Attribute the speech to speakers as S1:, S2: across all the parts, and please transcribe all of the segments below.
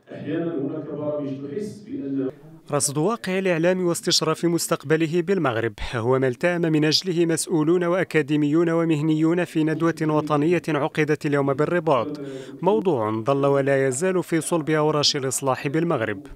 S1: أحيانا هناك برامج تحس بأن
S2: رصد واقع الإعلام واستشراف مستقبله بالمغرب هو ما التأم من أجله مسؤولون وأكاديميون ومهنيون في ندوة وطنية عقدت اليوم بالرباط، موضوع ظل ولا يزال في صلب أوراش الإصلاح بالمغرب.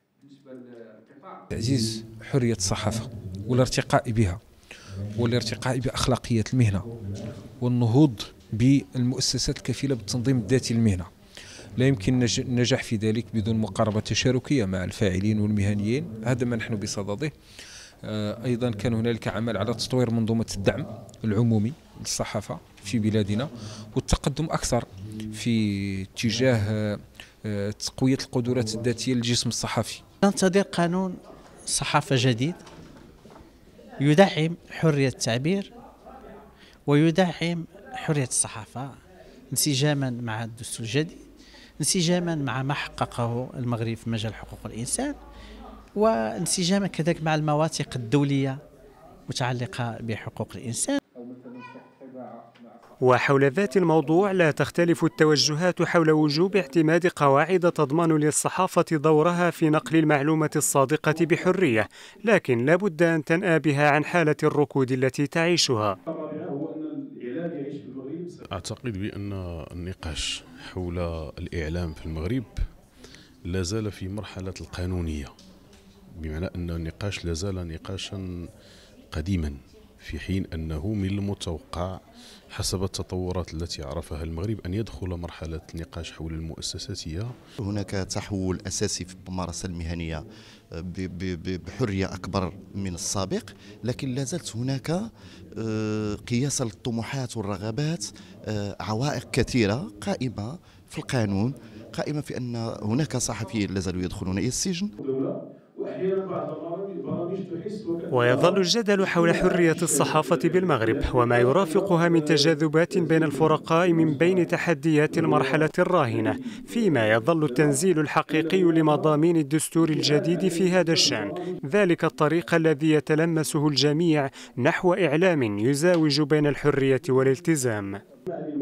S3: تعزيز حرية الصحافة والارتقاء بها والارتقاء بأخلاقيات المهنة والنهوض بالمؤسسات الكفيلة بالتنظيم الذاتي للمهنة. لا يمكن النجاح في ذلك بدون مقاربة تشاركية مع الفاعلين والمهنيين، هذا ما نحن بصدده. أيضا كان هنالك عمل على تطوير منظومة الدعم العمومي للصحافة في بلادنا والتقدم أكثر في اتجاه تقوية القدرات الذاتية للجسم الصحفي.
S4: ننتظر قانون صحافة جديد يدعم حرية التعبير ويدعم حرية الصحافة انسجاما مع الدستور الجديد، انسجاما مع ما حققه المغرب في مجال حقوق الإنسان، وانسجاما كذلك مع المواثيق الدولية متعلقة بحقوق الإنسان.
S2: وحول ذات الموضوع لا تختلف التوجهات حول وجوب اعتماد قواعد تضمن للصحافة دورها في نقل المعلومة الصادقة بحرية، لكن لا بد أن تنأى بها عن حالة الركود التي تعيشها.
S5: أعتقد بأن النقاش حول الإعلام في المغرب لا زال في مرحلة القانونية، بمعنى أن النقاش لا زال نقاشا قديما، في حين أنه من المتوقع حسب التطورات التي عرفها المغرب أن يدخل مرحلة النقاش حول المؤسساتية.
S6: هناك تحول أساسي في الممارسة المهنية بحرية أكبر من السابق، لكن لا زالت هناك قياسا للطموحات والرغبات عوائق كثيرة قائمة في القانون، قائمة في أن هناك صحفيين لا زالوا يدخلون إلى السجن.
S2: ويظل الجدل حول حرية الصحافة بالمغرب وما يرافقها من تجاذبات بين الفرقاء من بين تحديات المرحلة الراهنة، فيما يظل التنزيل الحقيقي لمضامين الدستور الجديد في هذا الشأن، ذلك الطريق الذي يتلمسه الجميع نحو إعلام يزاوج بين الحرية والالتزام.